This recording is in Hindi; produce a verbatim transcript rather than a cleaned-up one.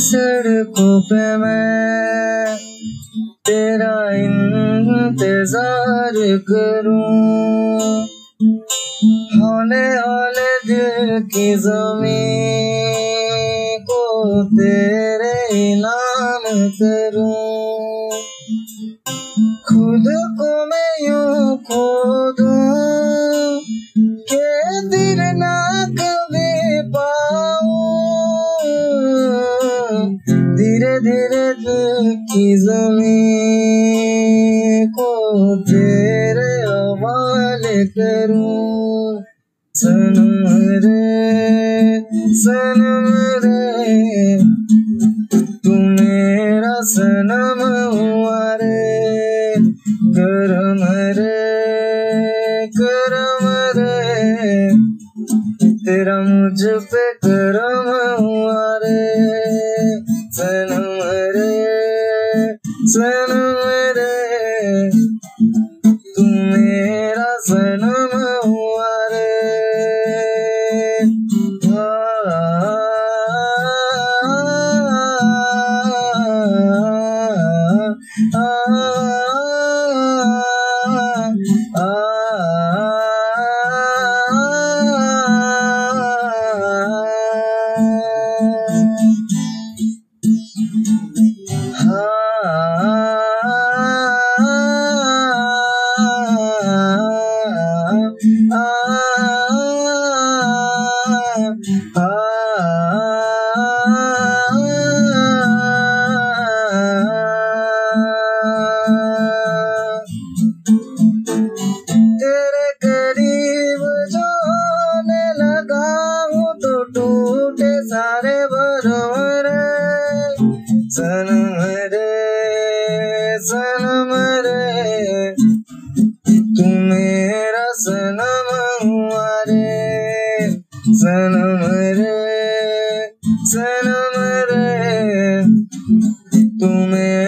सड़कों पे मैं तेरा इंतजार करूं, हौले हौले दिल की ज़मीं को तेरे नाम करूं, खुद को मैं यूं खो दूं के दिल ना कभी पाऊं, धीरे धीरे दिल की ज़मीं को तेरे हवाले करूं। सनम रे सनम रे तू मेरा सनम हुआ रे, करम रे करम रे तेरा मुझ पे करम हुआ रे। सनम रे सनम रे तू मेरा सनम हुआ रे। आ, आ, आ, तेरे करीब जो आने लगा हूँ तो टूटे सारे भरम रे। सनम रे सनम रे तू मेरा सनम हुआ रे। सनम रे सनम रे तू मेरा